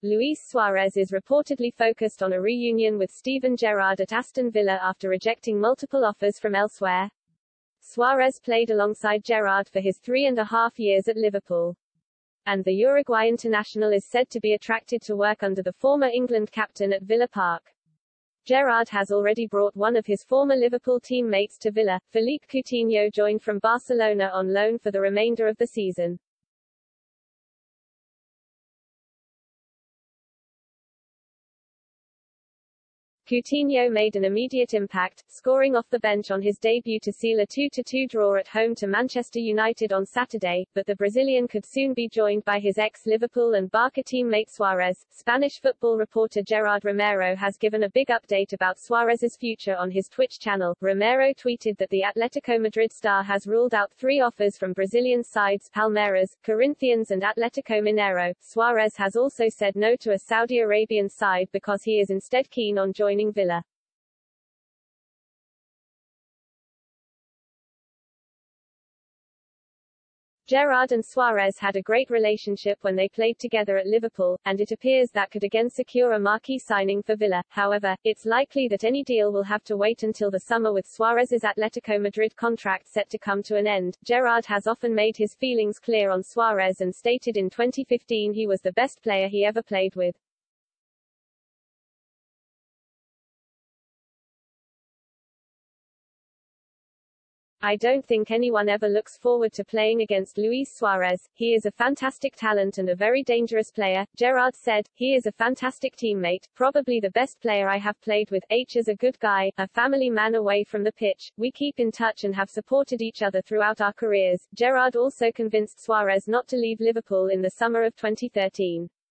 Luis Suarez is reportedly focused on a reunion with Steven Gerrard at Aston Villa after rejecting multiple offers from elsewhere. Suarez played alongside Gerrard for his 3.5 years at Liverpool. And the Uruguay international is said to be attracted to work under the former England captain at Villa Park. Gerrard has already brought one of his former Liverpool teammates to Villa. Philippe Coutinho joined from Barcelona on loan for the remainder of the season. Coutinho made an immediate impact, scoring off the bench on his debut to seal a 2-2 draw at home to Manchester United on Saturday, but the Brazilian could soon be joined by his ex-Liverpool and Barca teammate Suarez. Spanish football reporter Gerard Romero has given a big update about Suarez's future on his Twitch channel. Romero tweeted that the Atletico Madrid star has ruled out 3 offers from Brazilian sides Palmeiras, Corinthians and Atletico Mineiro. Suarez has also said no to a Saudi Arabian side because he is instead keen on joining Villa. Gerrard and Suarez had a great relationship when they played together at Liverpool, and it appears that could again secure a marquee signing for Villa. However, it's likely that any deal will have to wait until the summer with Suarez's Atletico Madrid contract set to come to an end. Gerrard has often made his feelings clear on Suarez and stated in 2015 he was the best player he ever played with. I don't think anyone ever looks forward to playing against Luis Suarez. He is a fantastic talent and a very dangerous player, Gerrard said. He is a fantastic teammate, probably the best player I have played with. H is a good guy, a family man away from the pitch. We keep in touch and have supported each other throughout our careers. Gerrard also convinced Suarez not to leave Liverpool in the summer of 2013.